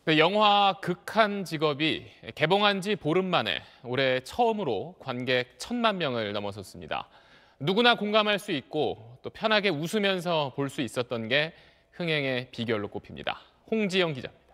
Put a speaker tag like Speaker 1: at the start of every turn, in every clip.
Speaker 1: 네, 영화 극한 직업이 개봉한 지 보름 만에 올해 처음으로 관객 1,000만 명을 넘어섰습니다. 누구나 공감할 수 있고 또 편하게 웃으면서 볼 수 있었던 게 흥행의 비결로 꼽힙니다. 홍지영 기자입니다.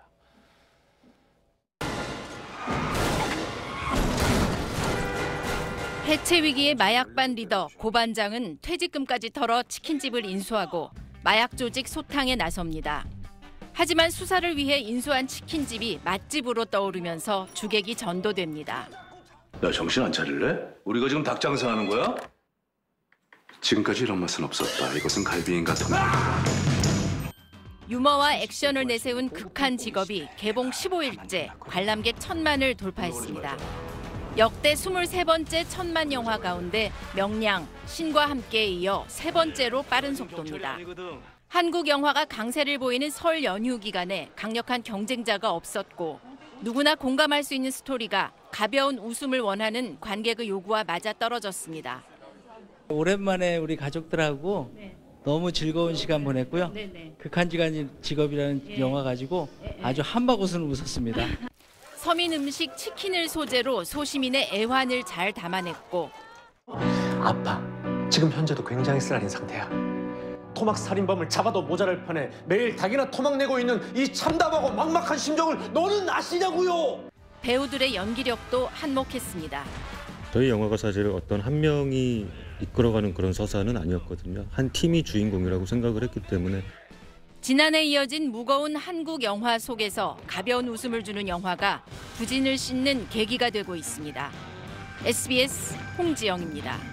Speaker 2: 해체 위기의 마약반 리더 고 반장은 퇴직금까지 털어 치킨집을 인수하고 마약 조직 소탕에 나섭니다. 하지만 수사를 위해 인수한 치킨집이 맛집으로 떠오르면서 주객이 전도됩니다.
Speaker 3: 야, 정신 안 차릴래? 우리가 지금 닭 장사하는 거야? 지금까지 이런 맛은 없었다. 이것은 갈비인가 토마토.
Speaker 2: 유머와 액션을 내세운 극한 직업이 개봉 15일째 관람객 1,000만을 돌파했습니다. 역대 23번째 1,000만 영화 가운데 명량, 신과 함께에 이어 3번째로 빠른 속도입니다. 한국 영화가 강세를 보이는 설 연휴 기간에 강력한 경쟁자가 없었고 누구나 공감할 수 있는 스토리가 가벼운 웃음을 원하는 관객의 요구와 맞아떨어졌습니다.
Speaker 4: 오랜만에 우리 가족들하고 너무 즐거운 시간 보냈고요. 극한 직업이라는 영화 가지고 아주 한바구음을 웃었습니다.
Speaker 2: 서민 음식 치킨을 소재로 소시민의 애환을 잘 담아냈고
Speaker 5: 아빠, 지금 현재도 굉장히 쓰라린 상태야. 토막 살인범을 잡아도 모자랄 판에 매일 닭이나 토막 내고 있는 이 참담하고 막막한 심정을 너는 아시냐고요?
Speaker 2: 배우들의 연기력도 한몫했습니다.
Speaker 6: 저희 영화가 사실 어떤 한 명이 이끌어가는 그런 서사는 아니었거든요. 한 팀이 주인공이라고 생각을 했기 때문에.
Speaker 2: 지난해 이어진 무거운 한국 영화 속에서 가벼운 웃음을 주는 영화가 부진을 씻는 계기가 되고 있습니다. SBS 홍지영입니다.